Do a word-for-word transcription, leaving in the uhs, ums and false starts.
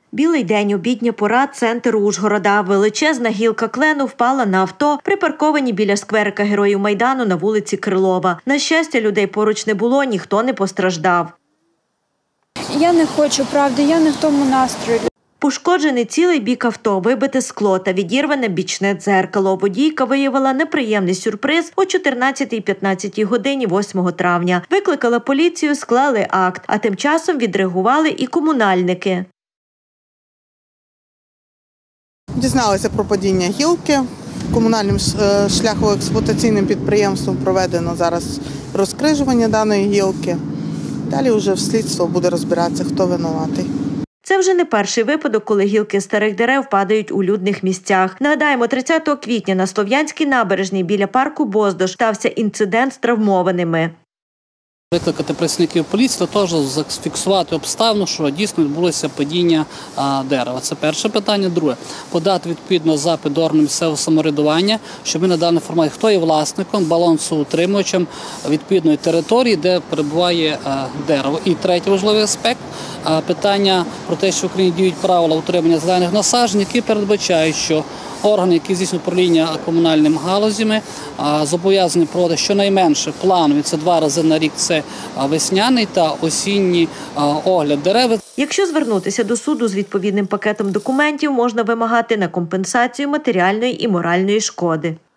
Білий день, обідня пора, центр Ужгорода. Величезна гілка клену впала на авто, припарковані біля скверика Героїв Майдану на вулиці Крилова. На щастя, людей поруч не було, ніхто не постраждав. Я не хочу правди, я не в тому настрої. Пошкоджений цілий бік авто, вибите скло та відірване бічне дзеркало. Водійка виявила неприємний сюрприз о чотирнадцятій п'ятнадцятій годині восьмого травня. Викликала поліцію, склали акт, а тим часом відреагували і комунальники. Дізналися про падіння гілки. Комунальним шляхово-експлуатаційним підприємством проведено зараз розкрижування даної гілки. Далі вже слідство буде розбиратися, хто винуватий. Це вже не перший випадок, коли гілки старих дерев падають у людних місцях. Нагадаємо, тридцятого квітня на Слов'янській набережній біля парку Боздож стався інцидент з травмованими. Викликати працівників поліції для того, щоб зафіксувати обставину, що дійсно відбулося падіння дерева. Це перше питання. Друге – подати відповідно запит до органів місцевого самоврядування, щоб ми надали інформацію, хто є власником, балансоутримувачем відповідної території, де перебуває дерево. І третій важливий аспект – питання про те, що в Україні діють правила утримання зелених насаджень, які передбачають, що органи, які здійснюють управління комунальними галузями, зобов'язані проводити щонайменше планові, це два рази на рік, це весняний та осінній огляд дерев. Якщо звернутися до суду з відповідним пакетом документів, можна вимагати на компенсацію матеріальної і моральної шкоди.